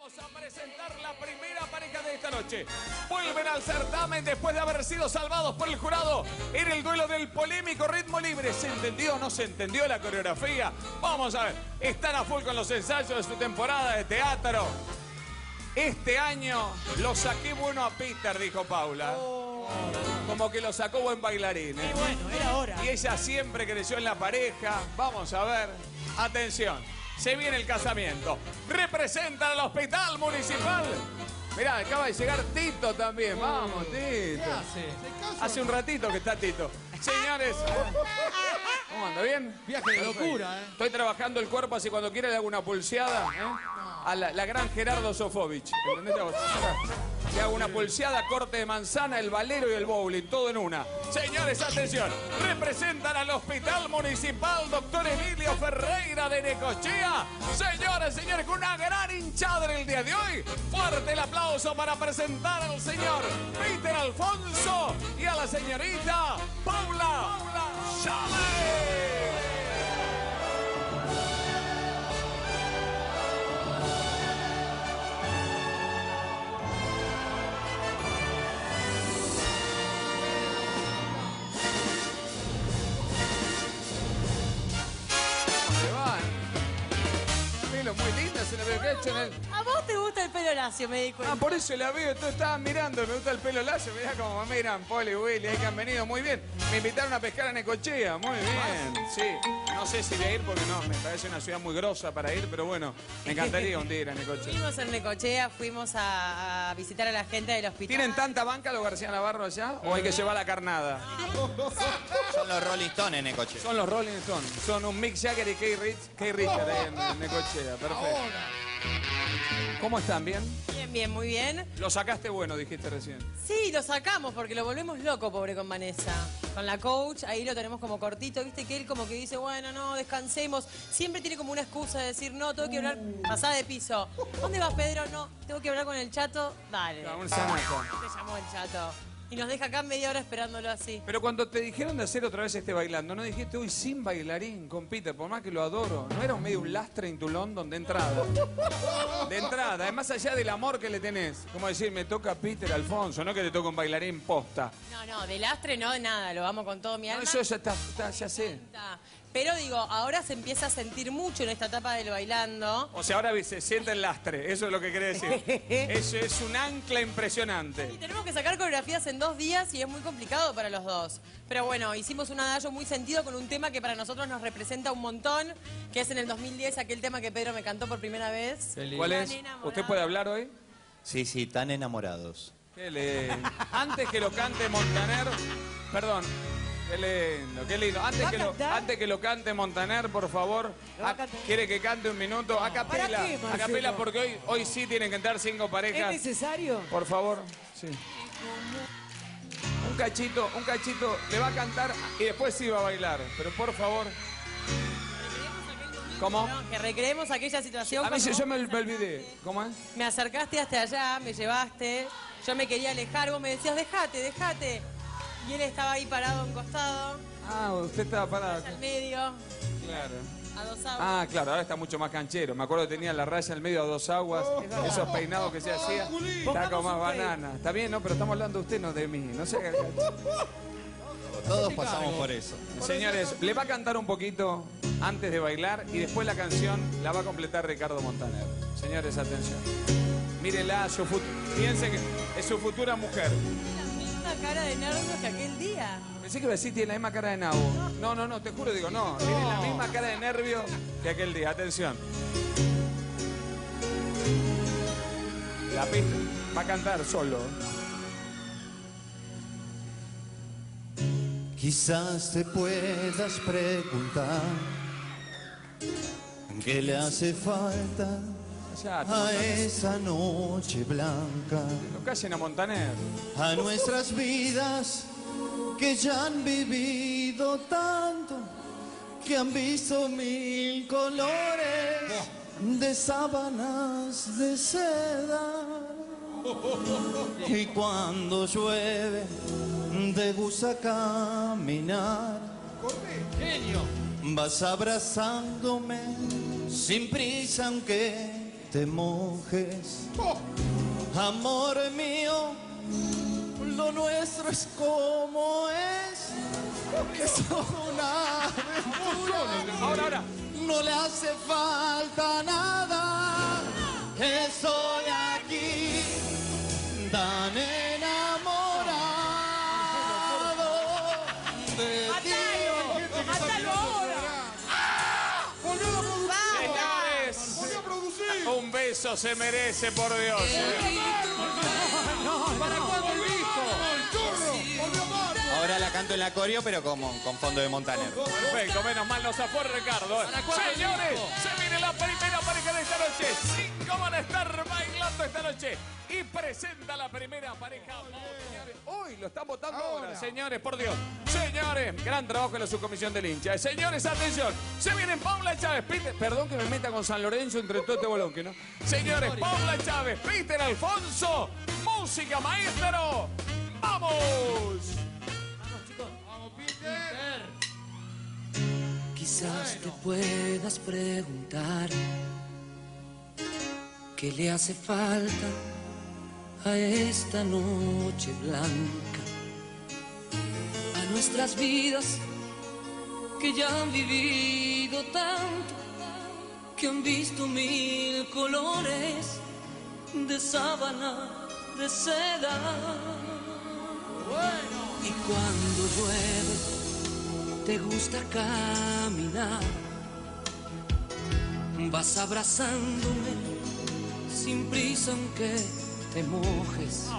Vamos a presentar la primera pareja de esta noche. Vuelven al certamen después de haber sido salvados por el jurado en el duelo del polémico ritmo libre. ¿Se entendió o no se entendió la coreografía? Vamos a ver. Están a full con los ensayos de su temporada de teatro. Este año lo saqué bueno a Peter, dijo Paula. Como que lo sacó buen bailarín. Y bueno, era hora. Y ella siempre creció en la pareja. Vamos a ver. Atención. Se viene el casamiento. Representan al Hospital Municipal. Mirá, acaba de llegar Tito también. Vamos, Tito. ¿Qué hace? Hace un ratito que está Tito. Señores, ¿cómo anda? ¿Bien? Viaje de locura, ¿eh? Estoy trabajando el cuerpo así cuando quiera le hago una pulseada, a la gran Gerardo Sofovich. ¿Entendés? Le hago una pulseada, corte de manzana, el valero y el bowling, todo en una. Señores, atención. Representan al Hospital Municipal Doctor Emilio Ferreira de Necochea. Señores, señores, con una gran hinchada en el día de hoy. Fuerte el aplauso para presentar al señor Peter Alfonso y a la señorita Paula Chávez. Muy linda, se la veo que ha hecho en el... A vos te gusta el pelo lacio, me di cuenta. Ah, por eso la veo, todos estaban mirando, me gusta el pelo lacio, mirá como me miran, Poli, Willy, ahí que han venido, muy bien. Me invitaron a pescar a Necochea, muy bien, sí. No sé si voy a ir porque no, me parece una ciudad muy grosa para ir, pero bueno, me encantaría un día ir a Necochea. Fuimos en Necochea, fuimos a visitar a la gente del hospital. ¿Tienen tanta banca los García Navarro allá o hay que llevar la carnada? Son los Rolling Stones en Necochea. Son los Rolling Stones, son un Mick Jagger y Keith Richards ahí en Necochea, perfecto. ¿Cómo están? ¿Bien? Bien, bien, muy bien. Lo sacaste bueno, dijiste recién. Sí, lo sacamos porque lo volvemos loco, pobre con Vanessa. Con la coach, ahí lo tenemos como cortito, viste que él como que dice, bueno, no, descansemos. Siempre tiene como una excusa de decir, no, tengo que hablar, pasada de piso. ¿Dónde vas, Pedro? No, tengo que hablar con el Chato. Dale. No, un sanato. Te llamó el Chato. Y nos deja acá media hora esperándolo así. Pero cuando te dijeron de hacer otra vez este bailando, ¿no dijiste, uy, sin bailarín con Peter, por más que lo adoro? ¿No era un medio un lastre en tu London de entrada? De entrada, es más allá del amor que le tenés. Como decir, me toca Peter Alfonso, no que te toca un bailarín posta. No, de lastre no, de nada, lo amo con todo mi alma. No, eso ya está, ya sé. Pero digo, ahora se empieza a sentir mucho en esta etapa del bailando. O sea, ahora se siente el lastre, eso es lo que querés decir. Eso es un ancla impresionante. Y tenemos que sacar coreografías en 2 días y es muy complicado para los dos. Pero bueno, hicimos un adagio muy sentido con un tema que para nosotros nos representa un montón, que es en el 2010 aquel tema que Pedro me cantó por primera vez. ¿Cuál es? ¿Usted puede hablar hoy? Sí, tan enamorados. Qué lindo. Antes que lo cante Montaner, perdón. Qué lindo, qué lindo. Antes que lo cante Montaner, por favor. ¿Quiere que cante un minuto? A capela. ¿Para qué, Marcelo? A capela porque hoy sí tienen que entrar 5 parejas. ¿Es necesario? Por favor. Sí. Un cachito, le va a cantar y después sí va a bailar. Pero por favor. ¿Cómo? No, que recreemos aquella situación. A mí cuando yo me vos olvidé. ¿Cómo es? me acercaste hasta allá, me llevaste, yo me quería alejar, vos me decías, dejate. Y él estaba ahí parado a un costado, Ah, usted estaba parado. al medio, Claro. a 2 aguas. Ah, claro, ahora está mucho más canchero. Me acuerdo que tenía la raya en medio a 2 aguas, esos peinados que se hacía. Está como más banana. Está bien, ¿no? Pero estamos hablando de usted, no de mí. No sé. Todos pasamos por eso. Señores, le va a cantar un poquito antes de bailar y después la canción la va a completar Ricardo Montaner. Señores, atención. Mírenla, piensen que es su futura mujer. La misma cara de nervios que aquel día. Pensé que iba a decir tiene la misma cara de nabo. No, te juro, digo, no. Tiene la misma cara de nervio que aquel día. Atención. La pista va a cantar solo. Quizás te puedas preguntar qué le hace falta Ya, a esa noche blanca, no callen a Montaner. a nuestras vidas que ya han vivido tanto, que han visto 1000 colores de sábanas de seda. Y cuando llueve te gusta caminar, Genio. vas abrazándome sin prisa aunque te mojes. Amor mío, lo nuestro es como es una aventura. Ahora. No le hace falta nada. Estoy aquí tan enamorado de ti. ¡Mátalo ahora! Señores, un beso se merece, por Dios. ¿Para cuándo el disco? Ahora la canto en la coreo, pero como con fondo de Montaner. Perfecto, menos mal nos zafó Ricardo. Señores, se viene la primera pareja de esta noche. 5 van a estar bailando esta noche. Y presenta la primera pareja. Señores, hoy lo están votando ahora, señores, por Dios. Señores, gran trabajo en la subcomisión del hincha. Señores, atención. Se vienen Paula Chávez, Peter. Perdón que me meta con San Lorenzo entre todo este bolón, que no. Señores, Paula Chávez, Peter Alfonso. Música, maestro. ¡Vamos! Quizás te puedas preguntar qué le hace falta a esta noche blanca, a nuestras vidas que ya han vivido tanto, que han visto mil colores de sábana, de seda. Y cuando llueve te gusta caminar, vas abrazándome sin prisa aunque te mojes.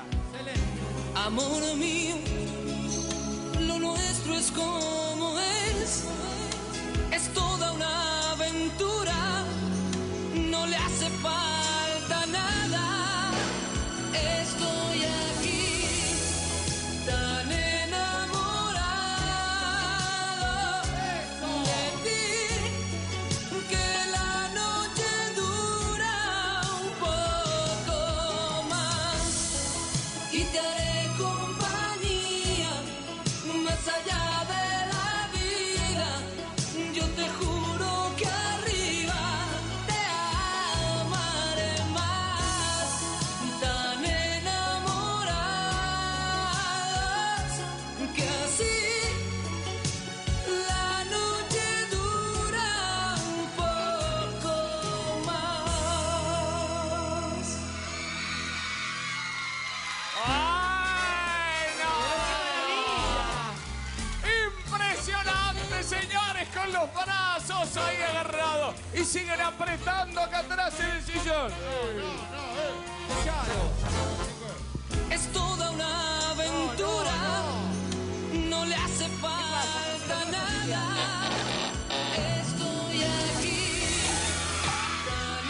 Amor mío, lo nuestro es como es toda una aventura, no le hace falta nada. Estoy aquí tan enamorado de ti, que la noche dura un poco más y te haré compañía más allá de la vida. Yo te juro que arriba te amaré más, tan enamorados que así la noche dura un poco más. ¡Ay, no! ¡Impresionante, señores! Con los brazos ahí agarrados. Y siguen apretando acá atrás en el sillón. Es toda una aventura, no le hace falta nada. Estoy aquí tan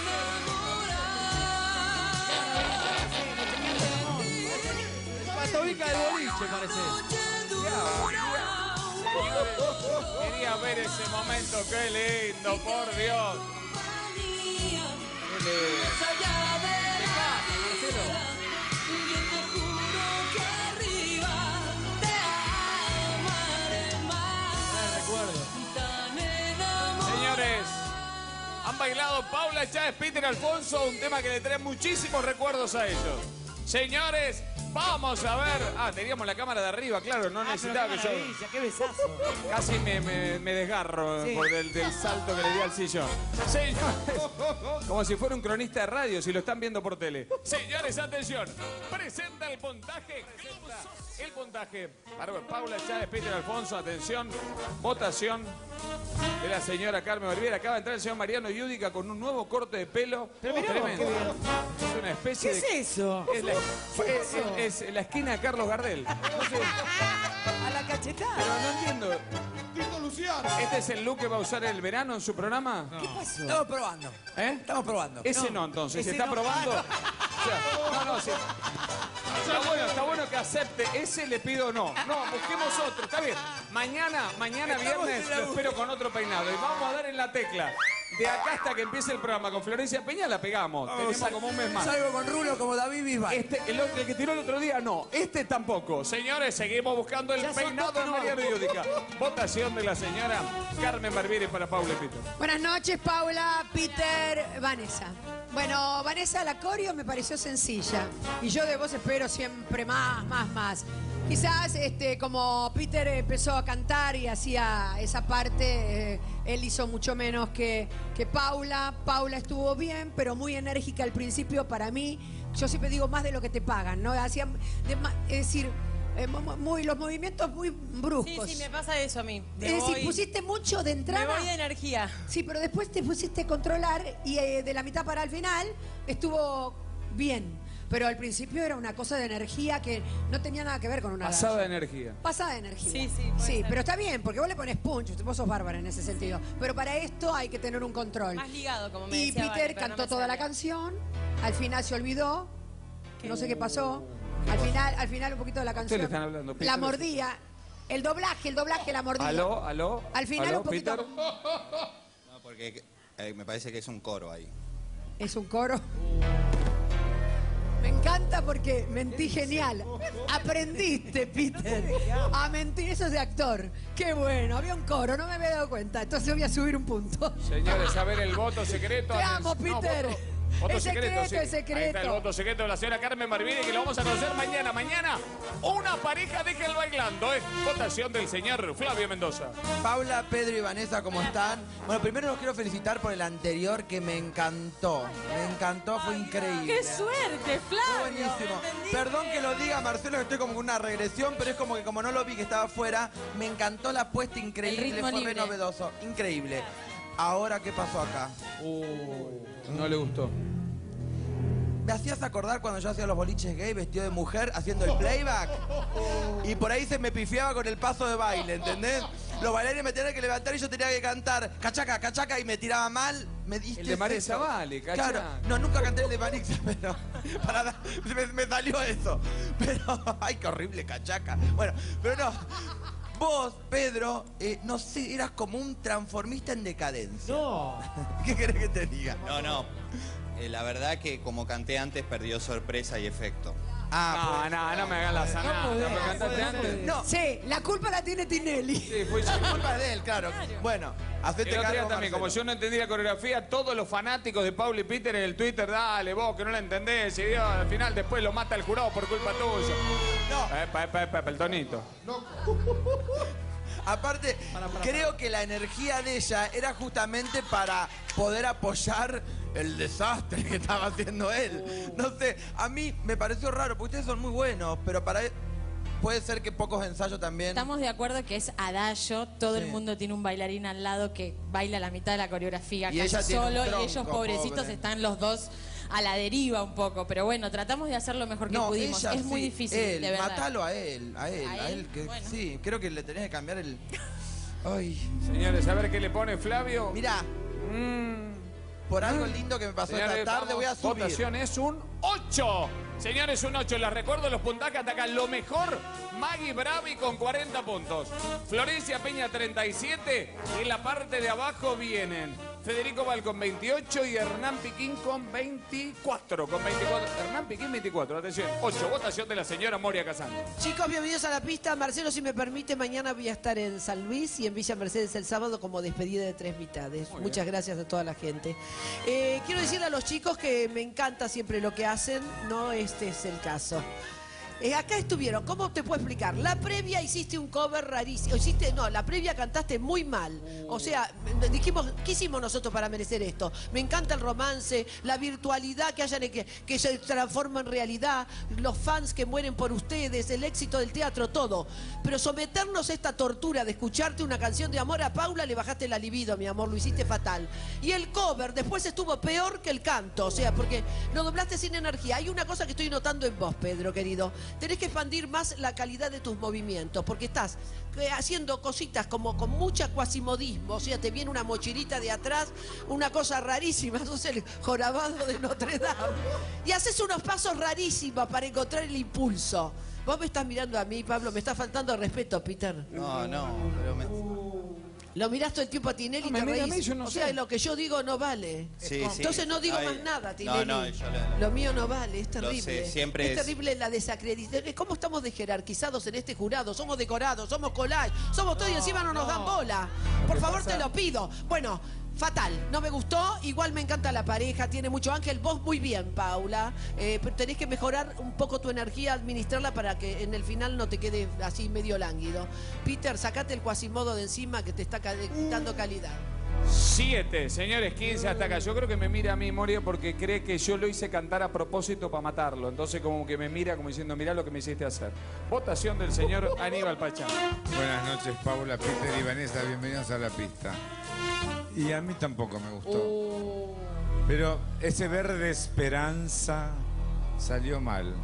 enamorado de ti. Patovica del boliche, parece. Quería ver ese momento. ¡Qué lindo, por Dios! ¡Qué lindo! Más allá de la vida, yo te juro que arriba te amaré más, tan enamorado. Señores, han bailado Paula Chávez, Peter Alfonso, un tema que le trae muchísimos recuerdos a ellos. Señores, vamos a ver. Ah, teníamos la cámara de arriba, claro, no necesitaba que yo. ¡Qué besazo! Casi me desgarro por del salto que le di al sillón. Señores, como si fuera un cronista de radio, si lo están viendo por tele. Señores, atención. Presenta el puntaje. El puntaje para Paula Chávez, Peter Alfonso. Atención. Votación de la señora Carmen Barbieri. Acaba de entrar el señor Mariano Yudica con un nuevo corte de pelo. Tremendo. Es una especie ¿Qué es de... eso? Es la esquina de Carlos Gardel. No sé, A la cachetada. pero no entiendo. ¿Este es el look que va a usar el verano en su programa? ¿Qué pasó? Estamos probando. ¿Eh? Estamos probando. Ese no, entonces. ese ¿Se está no. probando? O sea, no, sí. Está bueno que acepte. Ese le pido no. No, busquemos otro. Está bien. Mañana viernes lo espero con otro peinado. Y vamos a dar en la tecla. de acá hasta que empiece el programa con Florencia Peña la pegamos. Tenemos como un mes más. Salgo con rulo como David Bisbal. El que tiró el otro día, no. Este tampoco. Señores, seguimos buscando el Ya son peinado dos de que no. Mariano Yudica. Votación de la señora Carmen Barbieri para Paula Pito. Buenas noches, Paula, Peter, Vanessa. Bueno, Vanessa, la coreo me pareció sencilla. Y yo de vos espero siempre más. Quizás como Peter empezó a cantar y hacía esa parte, él hizo mucho menos que Paula. Paula estuvo bien, pero muy enérgica al principio para mí. Yo siempre digo más de lo que te pagan, ¿no? Hacían, es decir, los movimientos muy bruscos. Sí, me pasa eso a mí. Es decir, pusiste mucho de entrada. Me voy de energía. Sí, pero después te pusiste a controlar y de la mitad para el final estuvo bien. Pero al principio era una cosa de energía que no tenía nada que ver con una Pasada de danza. energía. Pasada de energía. Sí, puede Sí, ser. pero está bien, porque vos le pones punch, vos sos bárbara en ese sentido. Pero para esto hay que tener un control. Más ligado, como me Y decía Peter Vale, pero cantó no me toda la sale. canción, al final se olvidó, no sé qué pasó. Al final un poquito de la canción. le están hablando, Peter? La mordía. El doblaje, la mordía. ¿Aló? Al final ¿Aló, un poquito. Peter? No, porque me parece que es un coro ahí. Es un coro. Me encanta porque mentí genial. Aprendiste, Peter, a mentir. Eso es de actor. Qué bueno. Había un coro, no me había dado cuenta. Entonces voy a subir un punto. Señores, a ver el voto secreto. Te amo, No, Peter. voto Es secreto, sí. es secreto. Ahí está el voto secreto de la señora Carmen Barbieri, que lo vamos a conocer mañana. Mañana, una pareja deja el bailando, ¿eh? Votación del señor Flavio Mendoza. Paula, Pedro y Vanessa, ¿cómo están? Bueno, primero los quiero felicitar por el anterior que me encantó. Me encantó, fue increíble. ¡Qué suerte, Fue Flavio! buenísimo. Perdón que lo diga, Marcelo, que estoy como con una regresión, pero es como que como no lo vi que estaba afuera, me encantó la apuesta increíble, ritmo fue libre. re novedoso, increíble. Ahora, ¿qué pasó acá? No le gustó. Me hacías acordar cuando yo hacía los boliches gay vestido de mujer haciendo el playback. Y por ahí se me pifiaba con el paso de baile, ¿entendés? Los bailarines me tenían que levantar y yo tenía que cantar cachaca, cachaca y me tiraba mal. Me diste El de Marisa eso. Vale, cachaca. Claro, no, nunca canté el de Marisa, pero me salió eso. Pero, ay, qué horrible cachaca. Bueno, pero no. Vos, Pedro, no sé, eras como un transformista en decadencia. No. ¿Qué querés que te diga? No. La verdad que como canté antes perdió sorpresa y efecto. No me hagas la sanada. podés, ¿Me cantaste no antes? podés. No, Sí, la culpa la tiene Tinelli. Sí, fui yo. es culpa de él, claro. Bueno, hacete El otro día cargo, también, como Marcelo. yo no entendí la coreografía, todos los fanáticos de Paula y Peter en el Twitter, dale vos que no la entendés, y Dios, al final después lo mata el jurado por culpa tuya. No. El tonito. Aparte, creo que la energía de ella era justamente para poder apoyar el desastre que estaba haciendo él. No sé, a mí me pareció raro, porque ustedes son muy buenos, pero para él puede ser que pocos ensayos también. Estamos de acuerdo que es adagio, todo Sí. el mundo tiene un bailarín al lado que baila la mitad de la coreografía Y casi ella tiene un solo tronco, y ellos pobrecitos pobre. están los dos a la deriva un poco, pero bueno, tratamos de hacer lo mejor que pudimos. ella Es muy sí, difícil, él, de verdad. matalo a él, que Bueno. sí, creo que le tenés que cambiar el... Ay, Señores, a ver qué le pone Flavio. mirá, por algo lindo que me pasó Señores, esta tarde vamos, voy a subir. votación es un 8. Señores, un 8. Les recuerdo los puntajes. Atacan lo mejor. Maggie Bravi con 40 puntos. Florencia Peña 37. Y en la parte de abajo vienen Federico Val con 28 y Hernán Piquín con 24. Hernán Piquín 24. Atención. 8. Votación de la señora Moria Casán. Chicos, bienvenidos a la pista. Marcelo, si me permite, mañana voy a estar en San Luis y en Villa Mercedes el sábado como despedida de 3 mitades. Muchas gracias a toda la gente. Quiero decirle a los chicos que me encanta siempre lo que hacen, no este es el caso. Acá estuvieron, ¿cómo te puedo explicar? La previa hiciste un cover rarísimo. La previa cantaste muy mal. O sea, dijimos, ¿qué hicimos nosotros para merecer esto? Me encanta el romance, la virtualidad que se transforma en realidad, los fans que mueren por ustedes, el éxito del teatro, todo. Pero someternos a esta tortura de escucharte una canción de amor a Paula, le bajaste la libido, mi amor, lo hiciste fatal. Y el cover después estuvo peor que el canto, o sea, porque lo doblaste sin energía. Hay una cosa que estoy notando en vos, Pedro, querido. Tenés que expandir más la calidad de tus movimientos, porque estás haciendo cositas como con mucha cuasimodismo, o sea, te viene una mochilita de atrás, una cosa rarísima, sos el jorobado de Notre Dame, y haces unos pasos rarísimos para encontrar el impulso. Vos me estás mirando a mí, Pablo, me está faltando el respeto, Peter. No, pero Lo mirás todo el tiempo a Tinelli y No, te me mira a reís. mí, yo no o sé. sea, lo que yo digo no vale. Sí, sí. Entonces no digo Ay, más nada, Tinelli. No, Lo mío no vale, es Lo terrible. sé, siempre es es- terrible la desacreditación. ¿Cómo estamos de jerarquizados en este jurado? Somos decorados, somos collage, somos todo y encima no nos dan bola. Por favor, te lo pido. Bueno, fatal, no me gustó. Igual me encanta la pareja, tiene mucho ángel. Vos muy bien, Paula. Pero tenés que mejorar un poco tu energía, administrarla para que en el final no te quede así medio lánguido. Peter, sacate el cuasimodo de encima que te está quitando calidad. 7, señores, 15 hasta acá. Yo creo que me mira a mí, Moria, porque cree que yo lo hice cantar a propósito para matarlo. Entonces como que me mira como diciendo, mirá lo que me hiciste hacer. Votación del señor Aníbal Pachán. Buenas noches, Paula, Peter y Vanessa, bienvenidos a la pista. Y a mí tampoco me gustó. Pero ese verde esperanza salió mal.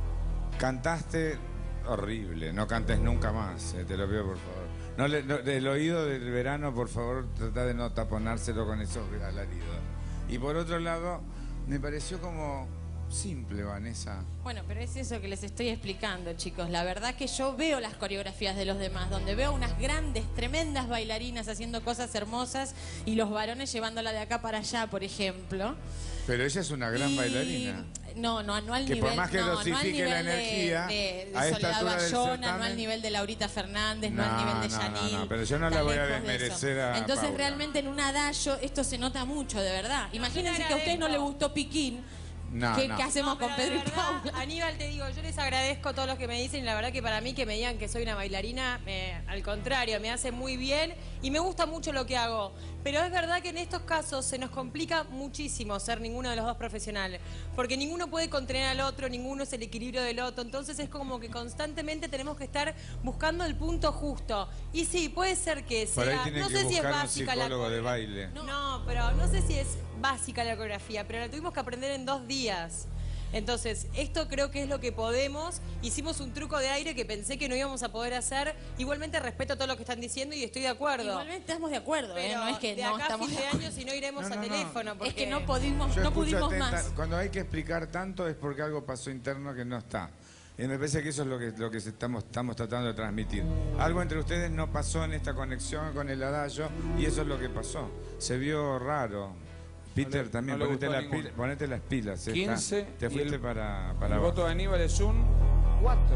Cantaste horrible, no cantes nunca más, te lo pido por favor. El oído del verano, por favor, trata de no taponárselo con esos alaridos. Y por otro lado, me pareció como simple, Vanessa. Bueno, pero es eso que les estoy explicando, chicos. La verdad que yo veo las coreografías de los demás, donde veo unas grandes, tremendas bailarinas haciendo cosas hermosas y los varones llevándola de acá para allá, por ejemplo. Pero ella es una gran bailarina. No al Que nivel, por más que no al dosifique la nivel de- energía, de a esta Soledad altura del Bayona, no certamen- al nivel de Laurita Fernández, no al nivel de Yanil. No, pero yo no la voy a desmerecer a Entonces Paula. realmente en un adagio esto se nota mucho, de verdad. Imagínense que a ustedes no les gustó Piquín. No, ¿Qué, no. qué hacemos con Pero Pedro de y verdad, Paula? Aníbal, te digo, yo les agradezco todo lo que me dicen y la verdad que para mí que me digan que soy una bailarina, al contrario, me hace muy bien y me gusta mucho lo que hago. Pero es verdad que en estos casos se nos complica muchísimo ser ninguno de los dos profesionales, porque ninguno puede contener al otro, ninguno es el equilibrio del otro, entonces es como que constantemente tenemos que estar buscando el punto justo. Y sí, puede ser que Por ahí sea, tiene no que sé si es buscar un básica la psicólogo de baile. no, pero no sé si es básica la coreografía, pero la tuvimos que aprender en 2 días. Entonces, esto creo que es lo que podemos. Hicimos un truco de aire que pensé que no íbamos a poder hacer. Igualmente respeto todo lo que están diciendo y estoy de acuerdo. Igualmente estamos de acuerdo, Pero no es que de no acá a estamos fin de de acuerdo. año si no iremos No, a no, no. teléfono. Es Porque... que no Yo pudimos escucho atenta, más. cuando hay que explicar tanto es porque algo pasó interno que no está. Y me parece que eso es lo que estamos tratando de transmitir. Algo entre ustedes no pasó en esta conexión con el adagio y eso es lo que pasó. Se vio raro. Peter, también no le ponete, gustó a ninguno. ponete las pilas. 15 Te y fuiste el- para El abajo. voto de Aníbal es un 4.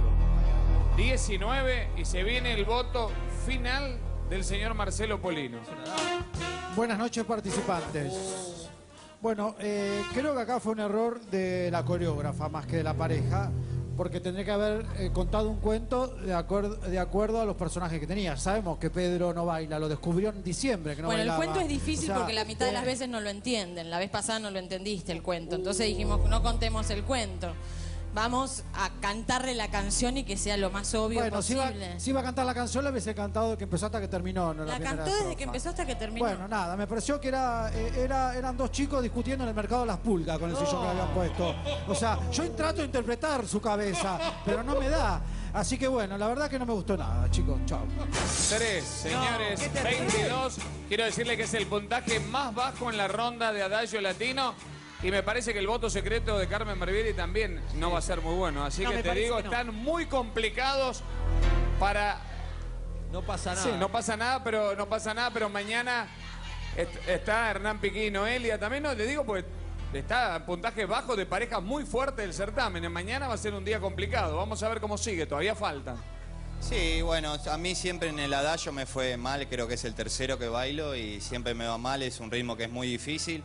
19 y se viene el voto final del señor Marcelo Polino. Buenas noches, participantes. Bueno, creo que acá fue un error de la coreógrafa más que de la pareja, porque tendría que haber contado un cuento de acuerdo a los personajes que tenía. Sabemos que Pedro no baila, lo descubrió en diciembre que no Bueno, el bailaba. cuento es difícil O sea, porque la mitad de las veces no lo entienden. La vez pasada no lo entendiste el cuento. Entonces dijimos, no contemos el cuento. Vamos a cantarle la canción y que sea lo más obvio Bueno, si posible. iba a cantar la canción, la hubiese cantado desde que empezó hasta que terminó. No La primera cantó desde estrofa. que empezó hasta que terminó. Bueno, nada, me pareció que eran dos chicos discutiendo en el mercado de las pulgas con el sillón que le habían puesto. O sea, yo trato de interpretar su cabeza, pero no me da. Así que bueno, la verdad que no me gustó nada, chicos. Chao. 3, señores, 22. Quiero decirle que es el puntaje más bajo en la ronda de Adagio Latino. Y me parece que el voto secreto de Carmen Barbieri también no va a ser muy bueno. Así No, que me te parece digo, que no. están muy complicados para... No pasa nada. Sí, no pasa nada, pero mañana está Hernán Piquín y Noelia. También no, le digo, pues está puntaje bajo de parejas muy fuerte del certamen. Mañana va a ser un día complicado. Vamos a ver cómo sigue, todavía faltan. Sí, bueno, a mí siempre en el adagio me fue mal, creo que es el tercero que bailo y siempre me va mal, es un ritmo que es muy difícil.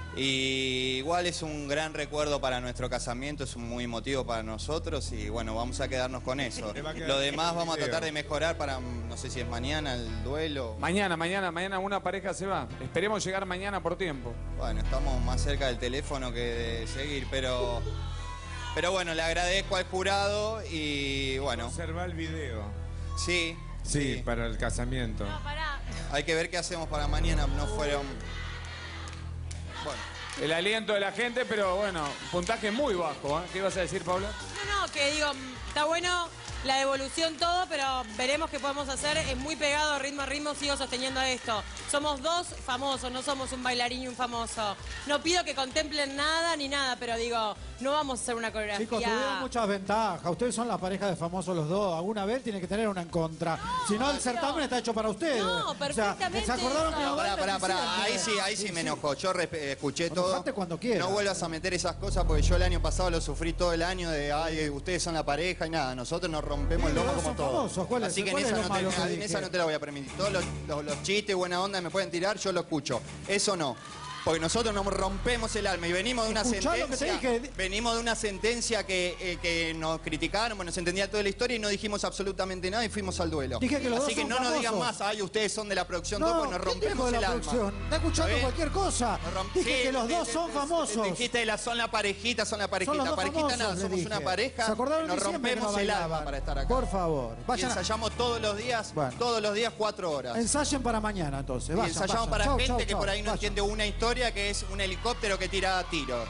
Y igual es un gran recuerdo para nuestro casamiento, es muy emotivo para nosotros y bueno, vamos a quedarnos con eso. Te va a quedar Lo demás vamos a video. tratar de mejorar para, no sé si es mañana el duelo. Mañana una pareja se va. Esperemos llegar mañana por tiempo. Bueno, estamos más cerca del teléfono que de seguir, pero bueno, le agradezco al jurado y bueno. Observa el video. Sí. Sí, para el casamiento. Hay que ver qué hacemos para mañana, no fueron... Bueno. El aliento de la gente, pero bueno, puntaje muy bajo. ¿Eh? ¿Qué ibas a decir, Paula? No, que digo, está bueno la devolución, todo, pero veremos qué podemos hacer. Es muy pegado ritmo a ritmo, sigo sosteniendo esto. Somos dos famosos, no somos un bailarín y un famoso. No pido que contemplen nada ni nada, pero digo, no vamos a hacer una coreografía. Chicos, tuvieron muchas ventajas. Ustedes son la pareja de famosos los dos. Alguna vez tiene que tener una en contra. Si no, el certamen está hecho para ustedes. No, perfectamente. ¿se acordaron que no Pará. Ahí sí me enojó. Yo escuché todo. Enojate cuando quieras. No vuelvas a meter esas cosas porque yo el año pasado lo sufrí todo el año de, ay, ustedes son la pareja y nada. Nosotros nos rompemos el lomo como son todos. famosos. ¿Cuál es- Así que cuál en es esa, lo no te, malo que en dije? esa no te la voy a permitir. Todos los chistes, buena onda me pueden tirar, yo lo escucho. Eso no. Porque nosotros nos rompemos el alma y venimos de una Escuchá lo que te sentencia. dije. Venimos de una sentencia que nos criticaron, nos entendía toda la historia y no dijimos absolutamente nada y fuimos al duelo. Dije que los Así dos que son no nos digan famosos. más, ay, ustedes son de la producción, todo, No, porque nos ¿quién dijo rompemos de el la alma. producción? Está escuchando ¿Sabés? cualquier cosa. Dije Sí, que los dos son famosos. Dijiste, son la parejita, son la parejita. Son los dos Parejita famosos, nada, le somos dije. una pareja. ¿Se acordaron Nos diciembre que no rompemos el alma bailaban? para estar acá. Por favor. Y Vayan a- ensayamos todos los días, Bueno. 4 horas. Ensayen para mañana, entonces. Y Vayan, ensayamos vayan. para Chau, gente chau, que chau. por ahí no Vayan. entiende una historia que es un helicóptero que tira tiro.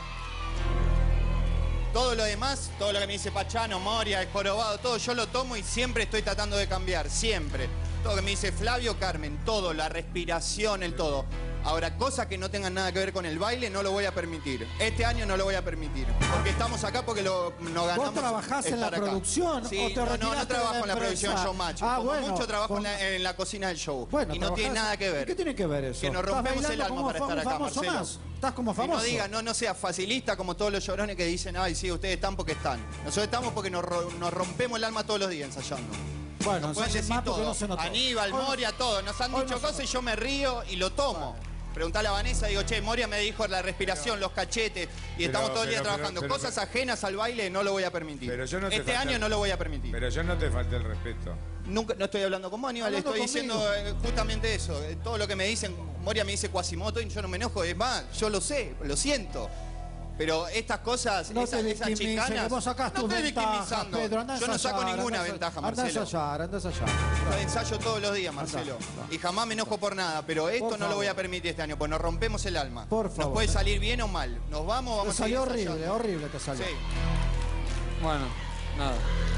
Todo lo demás, todo lo que me dice Pachano, Moria, el jorobado, todo yo lo tomo y siempre estoy tratando de cambiar, siempre. Todo lo que me dice Flavio, Carmen, todo, la respiración, el todo. Ahora, cosas que no tengan nada que ver con el baile, no lo voy a permitir. Este año no lo voy a permitir. Porque estamos acá porque nos ganamos. ¿Vos trabajás en la estar acá. producción Sí, o te no retiraste de trabajo la en la producción empresa? Showmatch. Ah, Como bueno, mucho trabajo con- en la cocina del show. Bueno, y no tiene trabajás- nada que ver. ¿Qué tiene que ver eso? Que nos ¿Estás rompemos el bailando alma como para estar acá, famoso Marcelo. más? Estás como Y famoso. no diga, no seas facilista como todos los llorones que dicen, ay, sí, ustedes están porque están. Nosotros estamos porque nos rompemos el alma todos los días ensayando. Bueno, Nos pueden ensayen decir más porque todo. no se notó. Aníbal, Hoy- Moria, todo. Nos han hoy dicho no se cosas y yo me río y lo tomo. Preguntale a Vanessa, digo, che, Moria me dijo la respiración, los cachetes, y estamos todo el día trabajando. Cosas ajenas al baile no lo voy a permitir. Pero yo no te este falté año el- no lo voy a permitir. Pero yo no te falté el respeto. Nunca, no estoy hablando con vos, Aníbal, Hablando estoy conmigo. diciendo justamente eso. Todo lo que me dicen, Moria me dice Quasimoto y yo no me enojo. Es más, yo lo sé, lo siento. Pero estas cosas, No esas te victimices, chicanas, que vos sacás no tus estoy ventajas, victimizando. Pedro, andá a Yo no saco ensayar, ninguna andá a- ventaja, Andá a Marcelo. ensayar, andá a ensayar. Yo ensayo todos los días, Marcelo. Y jamás me enojo por nada, pero esto Por no lo favor. voy a permitir este año, pues nos rompemos el alma. Por favor. Nos puede salir bien o mal. Nos vamos, Te vamos a seguir salió horrible, ensayando. horrible te salió. Sí. Bueno, nada.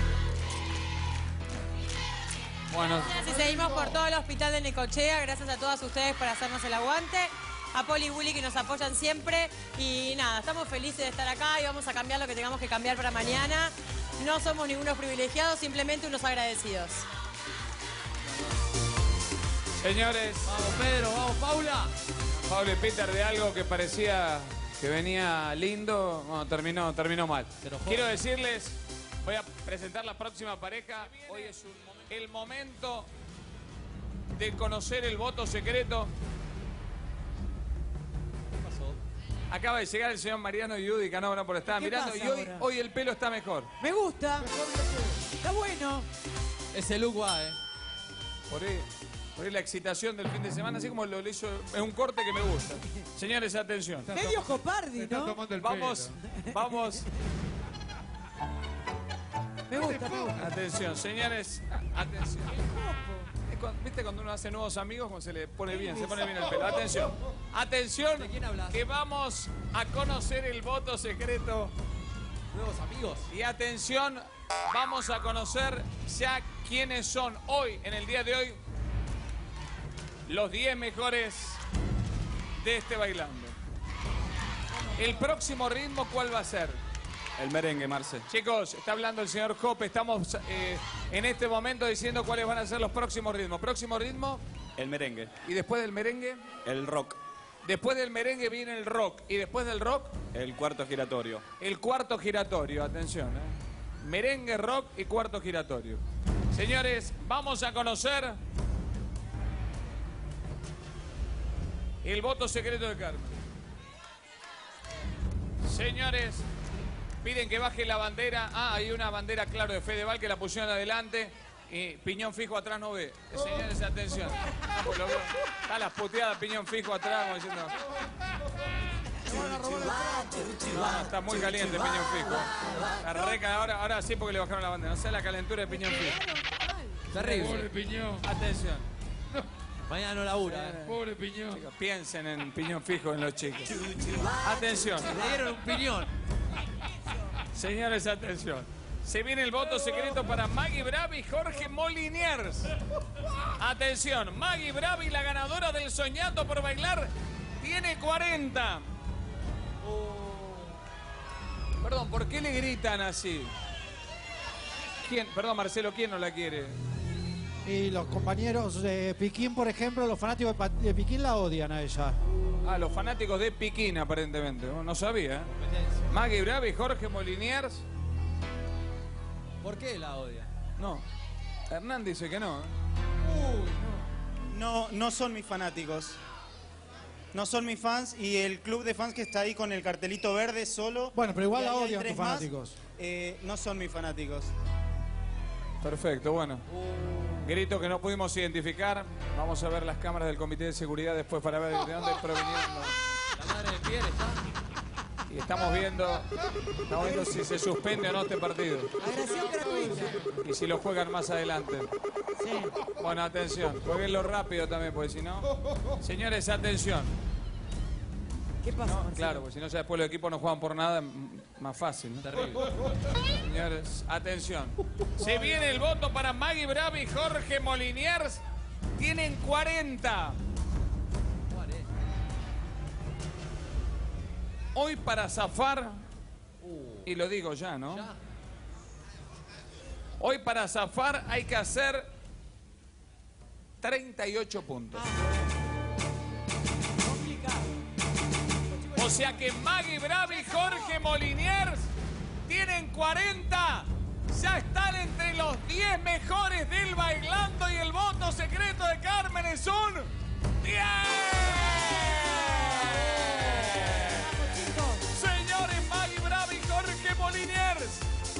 Bueno, Y seguimos por todo el hospital de Necochea. Gracias a todas ustedes por hacernos el aguante. A Poli y Willy que nos apoyan siempre. Y nada, estamos felices de estar acá y vamos a cambiar lo que tengamos que cambiar para mañana. No somos ningunos privilegiados, simplemente unos agradecidos. señores, Vamos, Pedro, vamos, Paula. Pablo y Peter, de algo que parecía que venía lindo, bueno, terminó mal. Pero joder. Quiero decirles, voy a presentar la próxima pareja. Hoy es el momento de conocer el voto secreto. ¿Qué pasó? Acaba de llegar el señor Mariano Yudica, no, por estar ¿Qué mirando. pasa Y hoy, ahora? hoy el pelo está mejor. Me gusta. Está bueno. Ese look va, Por ahí la excitación del fin de semana, así como lo hizo, es un corte que me gusta. Señores, atención. Medio Copardi, ¿no? Vamos. Me gusta, me gusta. Atención, señores, atención. ¿Viste cuando uno hace nuevos amigos? Como se le pone bien, se pone bien el pelo. Atención, ¿De quién hablas? que vamos a conocer el voto secreto. nuevos amigos. Y atención, vamos a conocer ya quiénes son hoy, en el día de hoy, los 10 mejores de este bailando. El próximo ritmo, ¿cuál va a ser? El merengue, Marce. Chicos, está hablando el señor Jope. Estamos en este momento diciendo cuáles van a ser los próximos ritmos. Próximo ritmo, El merengue. y después del merengue, El rock. después del merengue viene el rock. Y después del rock, El cuarto giratorio. el cuarto giratorio. Atención, merengue, rock y cuarto giratorio. Señores, vamos a conocer el voto secreto de Carmen. Señores, piden que baje la bandera. Ah, hay una bandera, claro, de Fedeval que la pusieron adelante. Y piñón fijo atrás no ve. Señores, atención. Ah, pues lo veo. Está las puteadas, piñón fijo atrás, como diciendo. No, está muy caliente piñón fijo. La reca, ahora sí porque le bajaron la bandera. No sé la calentura de piñón fijo. Terrible. Piñón. Atención. Mañana no labura. Pobre Piñón. Chicos, piensen en piñón fijo en los chicos. Atención. Le dieron un piñón. Señores, atención. Se viene el voto secreto para Maggie Bravi y Jorge Moliniers. Atención, Maggie Bravi, la ganadora del Soñando por Bailar, tiene 40. Perdón, ¿por qué le gritan así? ¿Quién? Perdón, Marcelo, ¿quién no la quiere? Y los compañeros de Piquín, por ejemplo, los fanáticos de Piquín la odian a ella. Ah, los fanáticos de Piquín, aparentemente. No sabía, ¿eh? Maggie Bravi y Jorge Moliniers. ¿Por qué la odia? No. Hernán dice que no, ¿eh? No son mis fanáticos. No son mis fans y el club de fans que está ahí con el cartelito verde solo. Bueno, pero igual y la ahí hay odian tres tus más, fanáticos. no son mis fanáticos. Perfecto, bueno. Grito que no pudimos identificar. Vamos a ver las cámaras del Comité de Seguridad después para ver de dónde provenían los... La madre de Pierre está. Y estamos viendo si se suspende o no este partido. Agresión gratuita. Y si lo juegan más adelante. Sí. Bueno, atención. Jueguenlo rápido también, porque si no... Señores, atención. ¿Qué pasa, Marcelo? Claro, porque si no ya después los equipos no juegan por nada, más fácil, ¿no? Terrible. Señores, atención. Se viene el voto para Maggie Bravi y Jorge Moliniers. Tienen 40. Hoy para zafar, y lo digo ya, ¿no? Hoy para zafar hay que hacer 38 puntos. O sea que Maggie Bravi y Jorge Moliniers tienen 40. Ya están entre los 10 mejores del Bailando y el voto secreto de Carmen es un 10. Señores, Maggie Bravi y Jorge Moliniers.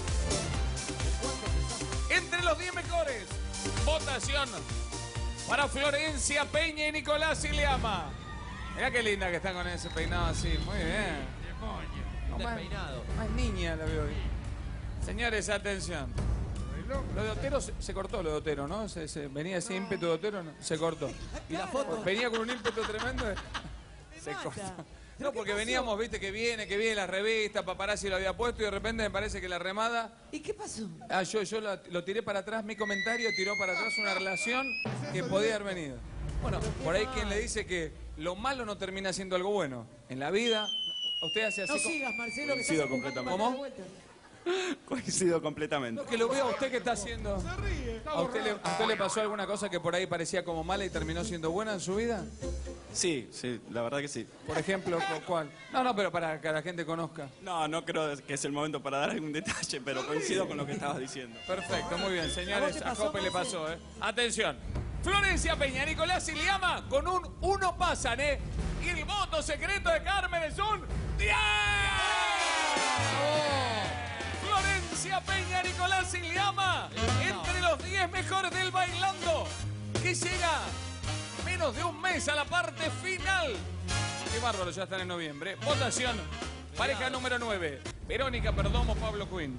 Entre los 10 mejores. Votación para Florencia Peña y Nicolás Ileama. Mirá qué linda que están con ese peinado así. Muy bien. No, Despeinado. más niña la veo hoy. Señores, atención. Lo de Otero se cortó, lo de Otero, ¿no? Venía ese ímpetu de Otero, ¿no? Se cortó. ¿Y la foto? Venía con un ímpetu tremendo. Se cortó. No, porque veníamos, viste, que viene la revista, Paparazzi lo había puesto y de repente me parece que la remada... ¿Y qué pasó? Ah, yo lo tiré para atrás, mi comentario tiró para atrás una relación que podía haber venido. Bueno, por ahí quien le dice que lo malo no termina siendo algo bueno. En la vida, usted hace así... No sigas, Marcelo, que estás Coincido ocupando completamente. más ¿Cómo? vueltas. Coincido completamente. Que lo veo a usted que está haciendo. ¿A usted le pasó alguna cosa que por ahí parecía como mala y terminó siendo buena en su vida? Sí, la verdad que sí. Por ejemplo, ¿cuál? No, pero para que la gente conozca. No creo que es el momento para dar algún detalle, pero coincido con lo que estabas diciendo. Perfecto, muy bien, señores. ¿A vos te A Jope le pasó, ¿eh? Atención. Florencia Peña, Nicolás Iliama, con un 1 pasan, ¿eh? Y el voto secreto de Carmen es un 10. Florencia Peña, Nicolás Iliama, entre los 10 mejores del Bailando, que llega menos de un mes a la parte final. Qué bárbaro, ya están en noviembre. Votación, pareja número 9, Verónica Perdomo, Pablo Quinn.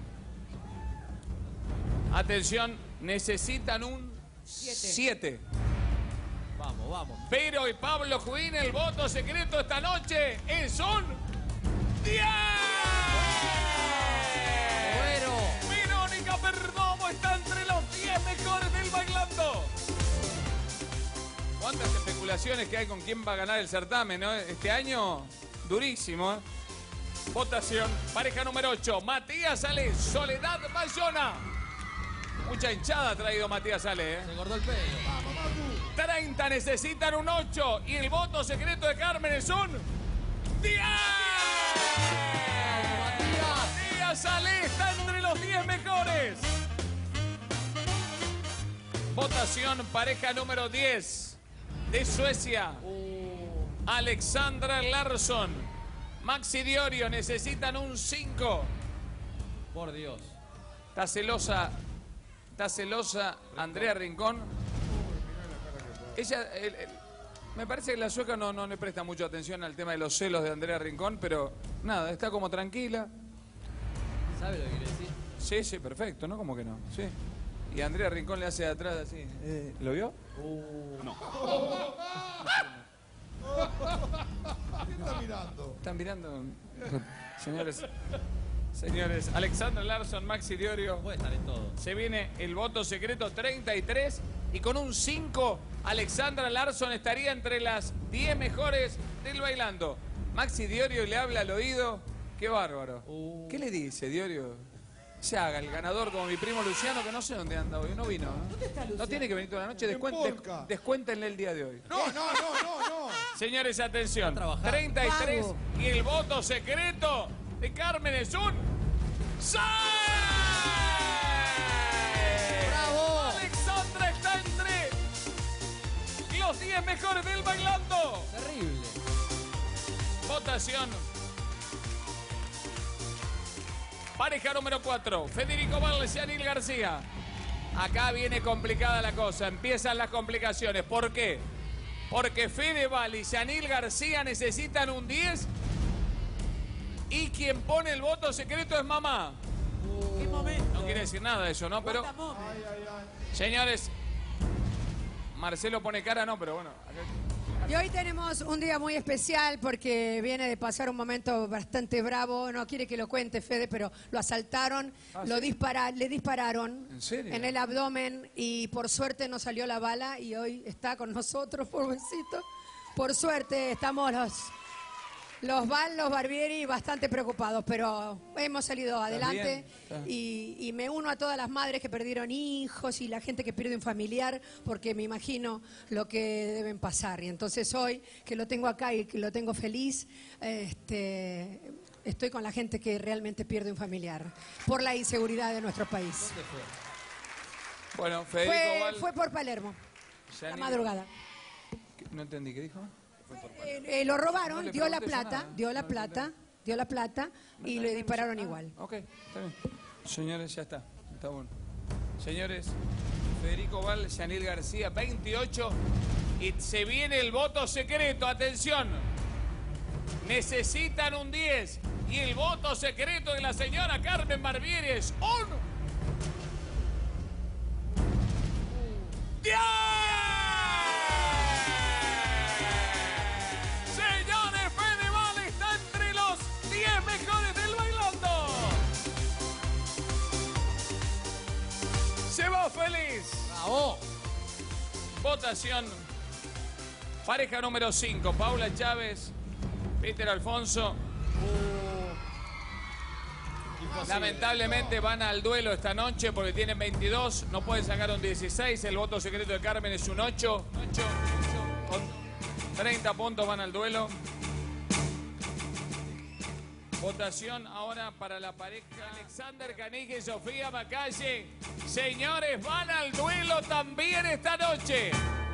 Atención, necesitan un 7. Vamos. Pero y Pablo Quinn, el voto secreto esta noche es un 10. Bueno. Verónica Perdomo está entre los 10 mejores del Bailando. ¿Cuántas especulaciones que hay con quién va a ganar el certamen, ¿no? Este año, durísimo, ¿eh? Votación, pareja número 8, Matías Ale, Soledad Bayona. Mucha hinchada ha traído Matías Ale, ¿eh? Se cortó el pelo. 30 necesitan un 8 y el voto secreto de Carmen es un 10. Matías Ale está entre los 10 mejores. Votación, pareja número 10 de Suecia. Alexandra Larsson, Maxi Diorio necesitan un 5. Por Dios. Está celosa Andrea Rincón. Ella, me parece que la sueca no le presta mucha atención al tema de los celos de Andrea Rincón, pero nada, está como tranquila. ¿Sabe lo que quiere decir? Sí, perfecto, ¿no? Como que no, sí. Y Andrea Rincón le hace de atrás así. ¿Lo vio? No. ¿Qué está mirando? Están mirando, señores. Señores, Alexandra Larsson, Maxi Diorio. Puede estar en todo. Se viene el voto secreto 33 y con un 5, Alexandra Larsson estaría entre las 10 mejores del bailando. Maxi Diorio le habla al oído. Qué bárbaro. ¿Qué le dice, Diorio? Se haga el ganador como mi primo Luciano, que no sé dónde anda hoy. No vino. ¿Dónde está Luciano? No tiene que venir toda la noche. Descuéntenle el día de hoy. No. Señores, atención. trabajar. 33 Vago. y el voto secreto de Carmen es un 6. ¡Bravo! Alexandra está entre los 10 mejores del bailando. Terrible. Votación. Pareja número 4. Federico Valles y Anil García. Acá viene complicada la cosa. Empiezan las complicaciones. ¿Por qué? Porque Fede Valles y Anil García necesitan un 10. Y quien pone el voto secreto es mamá. ¿Qué momento? No quiere decir nada de eso, ¿no? Pero, What a moment. señores, Marcelo pone cara, no, pero bueno. Y hoy tenemos un día muy especial porque viene de pasar un momento bastante bravo. No quiere que lo cuente Fede, pero lo asaltaron, le dispararon ¿En serio? en el abdomen y por suerte no salió la bala y hoy está con nosotros, pobrecito. Por suerte estamos los Barbieri bastante preocupados, pero hemos salido adelante bien? y me uno a todas las madres que perdieron hijos y la gente que pierde un familiar, porque me imagino lo que deben pasar. Y entonces hoy, que lo tengo acá y que lo tengo feliz, estoy con la gente que realmente pierde un familiar por la inseguridad de nuestro país. ¿Dónde fue? Bueno, Federico Valles. Fue por Palermo, la Yanil- madrugada. No entendí, ¿qué dijo? Lo robaron, No le dio la preguntes plata, nada. dio la plata y le dispararon igual. Ok, está bien. Señores, ya está. Está bueno. Señores, Federico Valles, Yanil García, 28. Y se viene el voto secreto. Atención. Necesitan un 10. Y el voto secreto de la señora Carmen Barbieri es un 10. Señores, Fede Valles está entre los 10 mejores del bailando. Se va feliz. ¡Bravo! Votación. Pareja número 5. Paula Chávez, Peter Alfonso. Lamentablemente van al duelo esta noche porque tienen 22. No pueden sacar un 16. El voto secreto de Carmen es un 8. Con 30 puntos van al duelo. Votación ahora para la pareja Alexander Caniggia y Sofía Macalle. Señores, van al duelo también esta noche.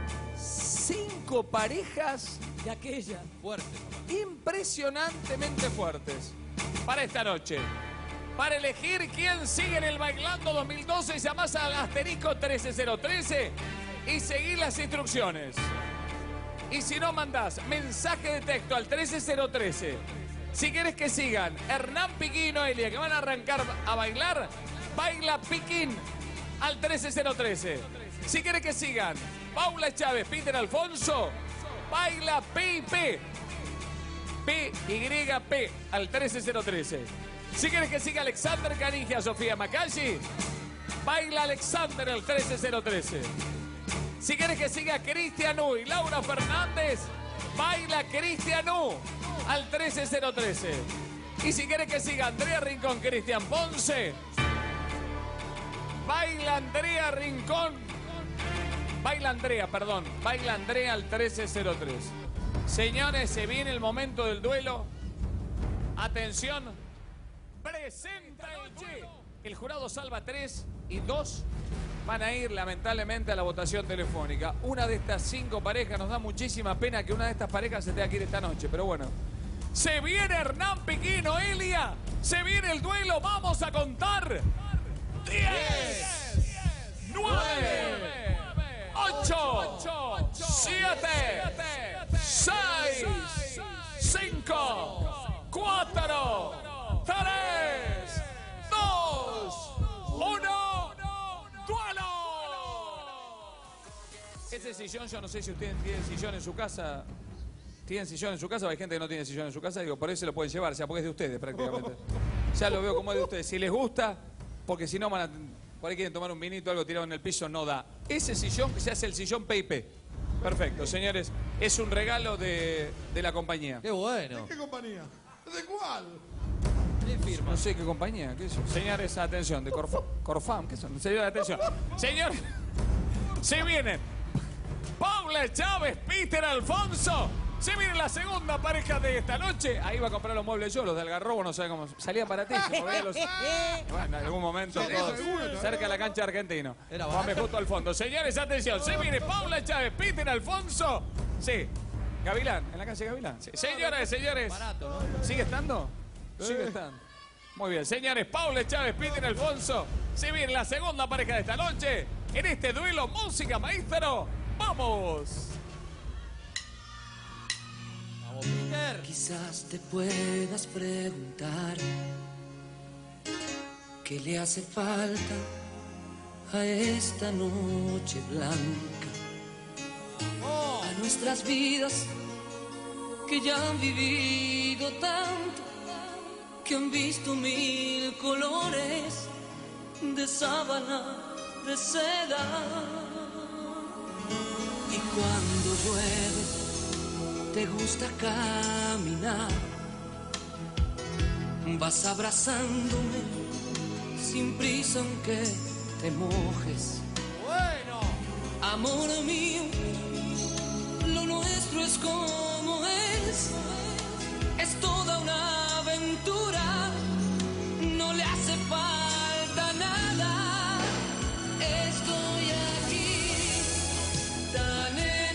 5 parejas De aquella. Fuerte. impresionantemente fuertes para esta noche. Para elegir quién sigue en el Bailando 2012, llamás al asterisco 13013 y seguís las instrucciones. Y si no, mandás mensaje de texto al 13013. Si querés que sigan Hernán Piquín y Noelia, que van a arrancar a bailar, baila Piquín al 13013. Si querés que sigan Paula Chávez, Peter Alfonso, baila PIP. PYP al 13013. Si quieres que siga Alexander Caniggia, Sofía Macalle, baila Alexander al 13013. Si quieres que siga Cristian U y Laura Fernández, baila Cristian U al 13013. Y si quieres que siga Andrea Rincón, Cristian Ponce, baila Andrea Rincón. Baila Andrea al 1303. Señores, se viene el momento del duelo. Atención. Presenta el duelo. El jurado salva 3 y 2 van a ir lamentablemente a la votación telefónica. Una de estas 5 parejas, nos da muchísima pena que una de estas parejas se tenga que ir esta noche, pero bueno. Se viene Hernán Piquín, Noelia. Se viene el duelo. Vamos a contar. 10, 9, 8, 7, 6, 5, 4, 3, 2, 1. ¡Duelo! Ese sillón, yo no sé si ustedes tienen sillón en su casa. ¿Tienen sillón en su casa? Hay gente que no tiene sillón en su casa. Digo, por eso se lo pueden llevar, o sea, porque es de ustedes prácticamente. Ya lo veo como es de ustedes. Si les gusta, porque si no van a... Por ahí quieren tomar un vinito, algo tirado en el piso, no da. Ese sillón que se hace el sillón PIP. Perfecto, señores. Es un regalo de la compañía. Qué bueno. ¿Qué compañía? ¿De cuál? No sé qué compañía, ¿qué es eso? Señores, atención, de Corfam, ¿qué son? Señores, atención. Señores, se vienen Paula Chávez, Peter Alfonso. Se viene la segunda pareja de esta noche. Ahí va a comprar los muebles yo, los de Algarrobo, no sé cómo. Salía para ti, se movían los... Bueno, en algún momento, todos cerca de la cancha de Argentino. Vamos justo al fondo. Señores, atención, se viene Paula Chávez, Peter Alfonso. Sí, Gavilán, en la calle Gavilán. Sí. Señoras y señores. Barato, ¿no? ¿Sigue estando? Sigue estando. Muy bien, señores, Paula Chávez, Peter Alfonso. Se viene la segunda pareja de esta noche. En este duelo música maestro. ¡Vamos! Quizás te puedas preguntar qué le hace falta a esta noche blanca, a nuestras vidas que ya han vivido tanto, que han visto mil colores de sábana, de seda. Y cuando llueve te gusta caminar, vas abrazándome sin prisa aunque te mojes. Bueno, amor mío, lo nuestro es como es toda una aventura, no le hace falta nada. Estoy aquí tan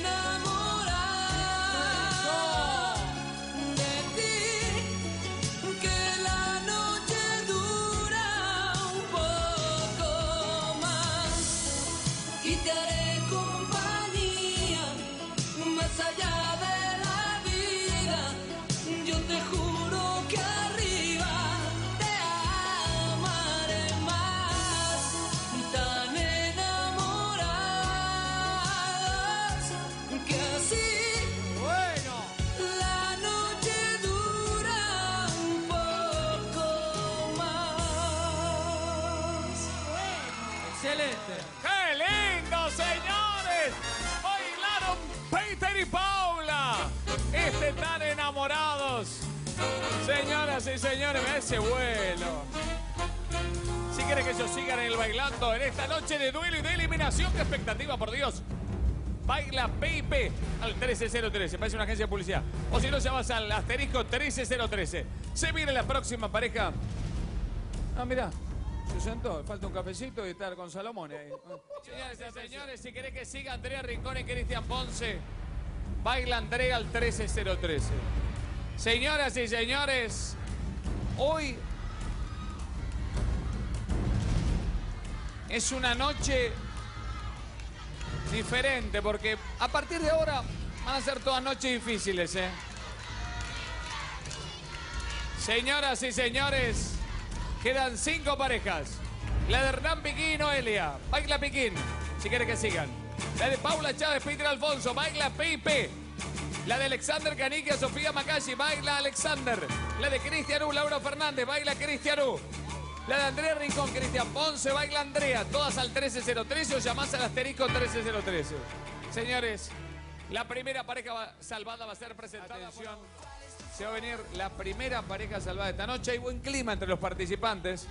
¡Qué lindo, señores! Bailaron Peter y Paula. Están enamorados. Señoras y señores, me ese vuelo. Si quieren que ellos sigan en el bailando en esta noche de duelo y de eliminación, qué expectativa, por Dios. Baila PIP al 13013, parece una agencia de publicidad. O si no, llamas al asterisco 13013. Se viene la próxima pareja. Ah, mirá. Se sentó, falta un cafecito y estar con Salomón ahí. Señores y señores, si querés que siga Andrea Rincón y Cristian Ponce, baila Andrea al 13013. Señoras y señores, hoy es una noche diferente porque a partir de ahora van a ser todas noches difíciles, ¿eh? Señoras y señores, quedan 5 parejas. La de Hernán Piquín y Noelia. Baila Piquín, si quiere que sigan. La de Paula Chávez, Peter Alfonso. Baila Pipe. La de Alexander Canigia, Sofía Macashi. Baila Alexander. La de Cristian U, Laura Fernández. Baila Cristian U. La de Andrea Rincón, Cristian Ponce. Baila Andrea. Todas al 13013 o llamás al asterisco 13013. Señores, la primera pareja salvada va a ser presentada. Atención. Se va a venir la primera pareja salvada de esta noche. Hay buen clima entre los participantes.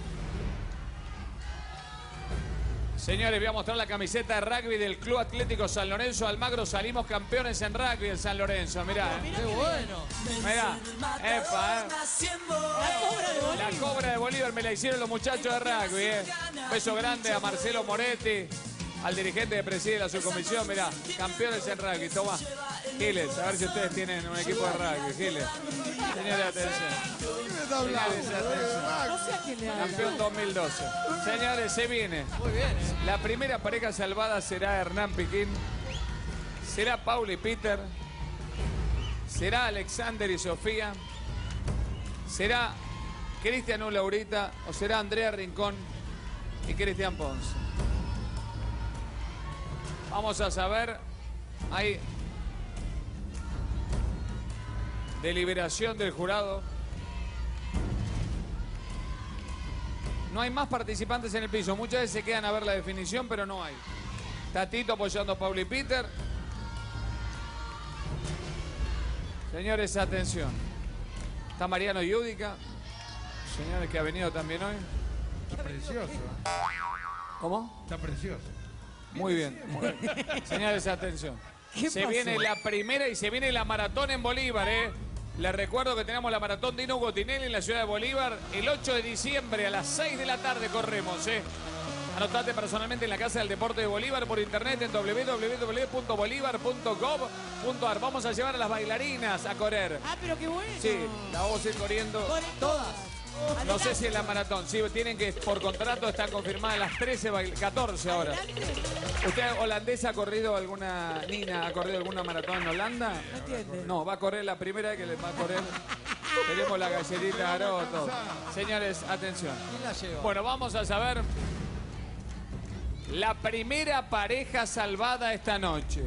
Señores, voy a mostrar la camiseta de rugby del Club Atlético San Lorenzo Almagro. Salimos campeones en rugby en San Lorenzo. Mirá, qué bueno. Mirá. Epa, La cobra de Bolívar me la hicieron los muchachos de rugby, Beso grande a Marcelo Moretti, al dirigente que preside la subcomisión. Mirá, campeones en rugby. Toma. Giles, a ver si ustedes tienen un equipo de rugby. Giles. Señores, atención. Señores, atención. Campeón 2012. Señores, se viene. Muy bien, La primera pareja salvada será Hernán Piquín. Será Paula y Peter. Será Alexander y Sofía. Será Cristian U, Laurita. O será Andrea Rincón y Cristian Ponce. Vamos a saber. Hay deliberación del jurado. No hay más participantes en el piso. Muchas veces se quedan a ver la definición, pero no hay. Tatito apoyando a Paula y Peter. Señores, atención. Está Mariano Yudica. Señores, que ha venido también hoy. Está precioso. ¿Cómo? Está precioso. Muy bien. Muy bien. Señores, atención. ¿Qué Se pasó? viene la primera y se viene la maratón en Bolívar, ¿eh? Les recuerdo que tenemos la maratón Dino Gotinelli en la ciudad de Bolívar. El 8 de diciembre a las 6 de la tarde corremos, ¿eh? Anotate personalmente en la Casa del Deporte de Bolívar por internet en www.bolivar.gov.ar. Vamos a llevar a las bailarinas a correr. Ah, pero qué bueno. Sí, la vamos a ir corriendo. Todas. No sé si en la maratón, sí, tienen que, por contrato están confirmadas las 14 ahora. ¿Usted holandesa ha corrido alguna, Nina, ha corrido alguna maratón en Holanda? No entiende. No, va a correr la primera vez que le va a correr. Tenemos la galletita, todo. Señores, atención. ¿Quién la lleva? Bueno, vamos a saber la primera pareja salvada esta noche.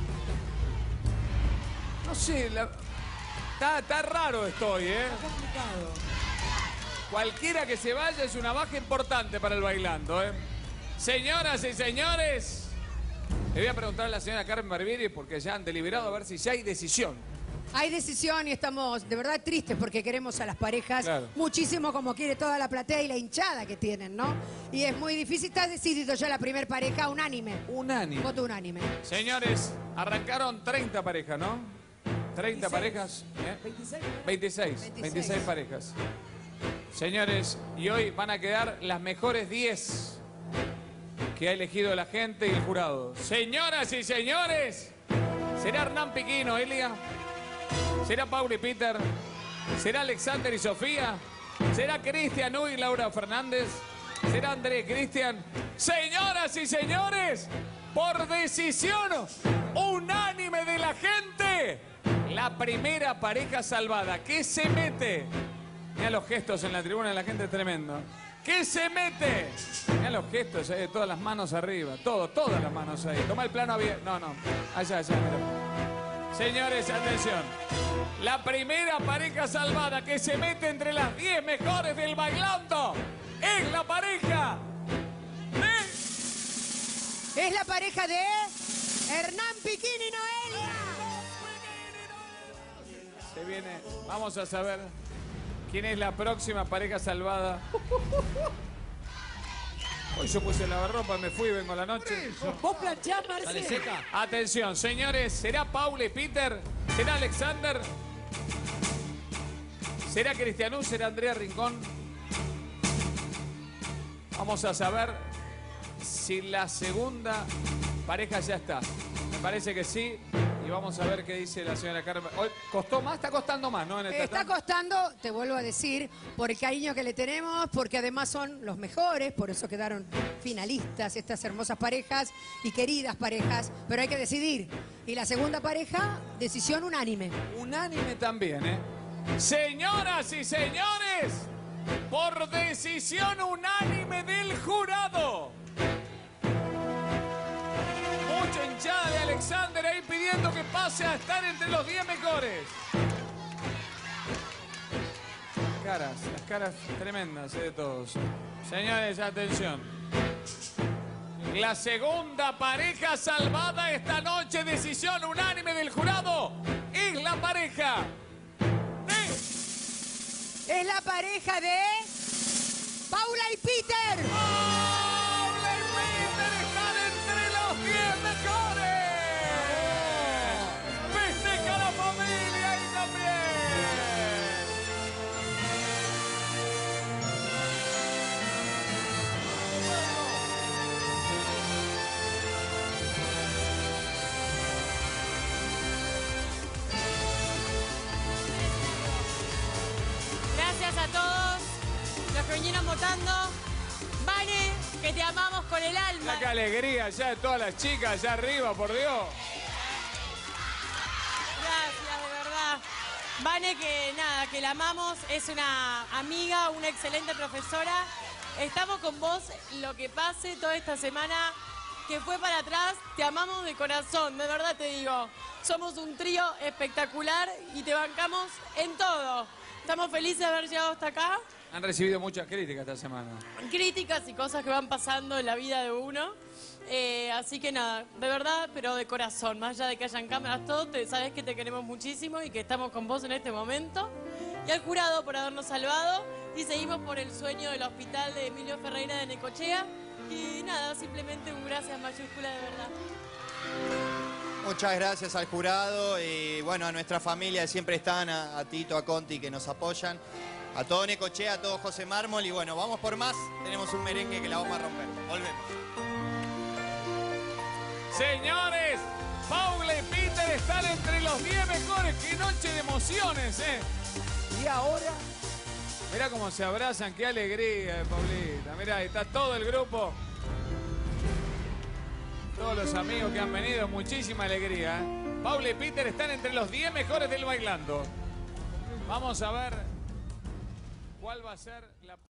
No sé, está raro estoy, ¿eh? Está complicado. Cualquiera que se vaya es una baja importante para el bailando, ¿eh? Señoras y señores, le voy a preguntar a la señora Carmen Barbieri porque ya han deliberado a ver si ya hay decisión. Hay decisión y estamos de verdad tristes porque queremos a las parejas Claro. muchísimo como quiere toda la platea y la hinchada que tienen, ¿no? Y es muy difícil. Está decidido ya la primer pareja, unánime. Unánime. Voto unánime. Señores, arrancaron 30 parejas, ¿no? 30 parejas. ¿eh? 26 parejas. Señores, y hoy van a quedar las mejores 10 que ha elegido la gente y el jurado. Señoras y señores, ¿será Hernán Piquino, Elia? ¿Será Paula y Peter? ¿Será Alexander y Sofía? ¿Será Cristian Uy y Laura Fernández? ¿Será Andrés y Cristian? Señoras y señores, por decisión unánime de la gente, la primera pareja salvada que se mete. Mira los gestos en la tribuna de la gente, es tremendo. ¿Qué se mete? Mira los gestos, todas las manos arriba, todas las manos ahí. Toma el plano abierto. No, allá, mira. Señores, atención. La primera pareja salvada que se mete entre las 10 mejores del bailando es la pareja de... Es la pareja de Hernán Piquín y Noelia. Se viene, vamos a saber quién es la próxima pareja salvada. Hoy yo puse el lavarropa, me fui, vengo a la noche. ¿Vos planchás, Dale Marcelo? seca. Atención, señores, ¿será Paula y Peter? ¿Será Alexander? ¿Será Cristianú? ¿Será Andrea Rincón? Vamos a saber si la segunda pareja ya está. Me parece que sí. Y vamos a ver qué dice la señora Carmen. Hoy costó más, está costando más, ¿no? En el Está tatami. costando, te vuelvo a decir, por el cariño que le tenemos, porque además son los mejores, por eso quedaron finalistas estas hermosas parejas y queridas parejas, pero hay que decidir. Y la segunda pareja, decisión unánime. Unánime también, ¿eh? Señoras y señores, por decisión unánime del jurado. Mucha hinchada de Alexander ahí pidiendo que pase a estar entre los 10 mejores. Las caras tremendas de todos. Señores, atención. La segunda pareja salvada esta noche, decisión unánime del jurado, es la pareja de... Es la pareja de Paula y Peter. ¡Paula y Peter están entre los 10 mejores! ¡Festeja la familia ahí también! Gracias a todos los que vinieron votando. Vane, que te amamos con el alma. La que alegría ya de todas las chicas allá arriba, por Dios. Gracias, de verdad. Vane, que nada, que la amamos, es una amiga, una excelente profesora. Estamos con vos, lo que pase toda esta semana, que fue para atrás, te amamos de corazón, de verdad te digo. Somos un trío espectacular y te bancamos en todo. Estamos felices de haber llegado hasta acá Han recibido muchas críticas esta semana. Críticas y cosas que van pasando en la vida de uno. Así que nada, de verdad, pero de corazón, más allá de que hayan cámaras, todo, sabes que te queremos muchísimo y que estamos con vos en este momento. Y al jurado por habernos salvado. Y seguimos por el sueño del hospital de Emilio Ferreira de Necochea. Y nada, simplemente un gracias mayúscula de verdad. Muchas gracias al jurado y bueno, a nuestra familia que siempre están, a Tito, a Conti que nos apoyan, a todo Necochea, a todo José Mármol y bueno, vamos por más, tenemos un merengue que la vamos a romper. Volvemos. Señores, Paula y Peter están entre los 10 mejores. ¡Qué noche de emociones, eh! Y ahora... Mirá cómo se abrazan, qué alegría, Paulita. Mirá, ahí está todo el grupo. Todos los amigos que han venido, muchísima alegría. Paula y Peter están entre los 10 mejores del Bailando. Vamos a ver cuál va a ser la...